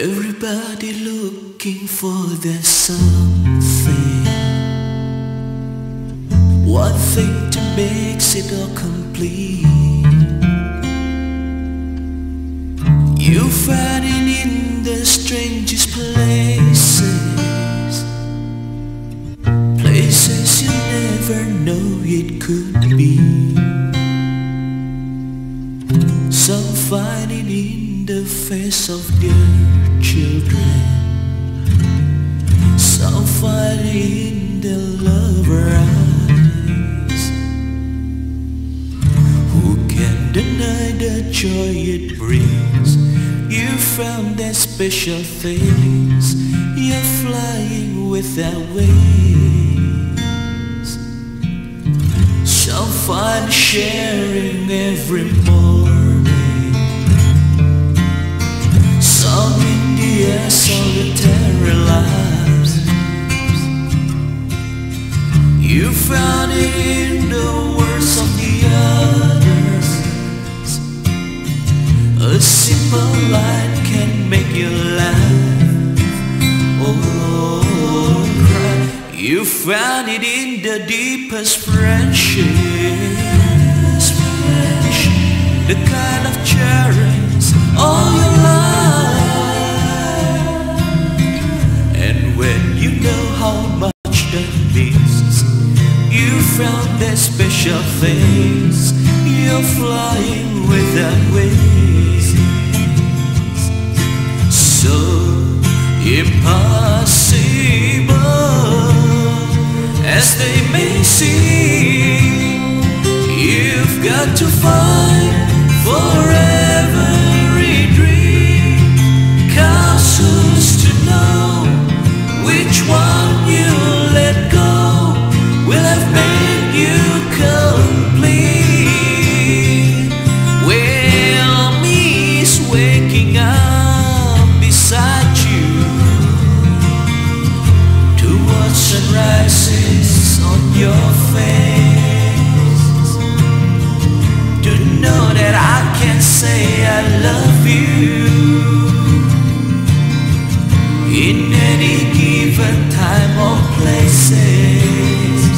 Everybody looking for that something, one thing to make it all complete. You find it in the strangest places, places you never know it could be. Some find it in the face of their children, some find it in the lover eyes. Who can deny the joy it brings? You found that special things. You're flying without wings. Some find sharing every morning, some in their solitary lives. You found it in the words of the others. A simple line can make you laugh or cry. You found it in the deepest friendships, the kind of cherries all your life. And when you know how much that means, you found that special things. You're flying without wings. So impossible as they may seem, you've got to fight for every dream. 'Cause who's to know which one you let go will have made you complete. Well, me's waking up beside you to watch sunrises on your face, to know that I can say I love you in any given time or places.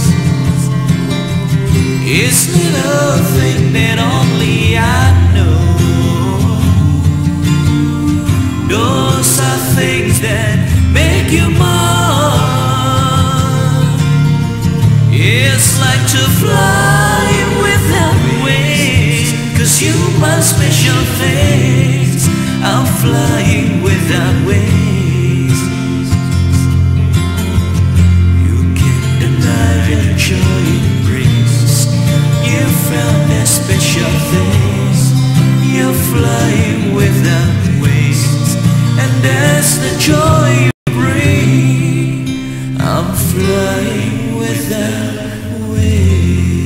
It's little thing that only I know. Those are things that make you mine. It's like to fly without wings, 'cause you my special things. I'm flying without wings. You can't deny the joy it brings. You found that special things. You're flying without wings, and that's the joy you bring. I'm flying without wings.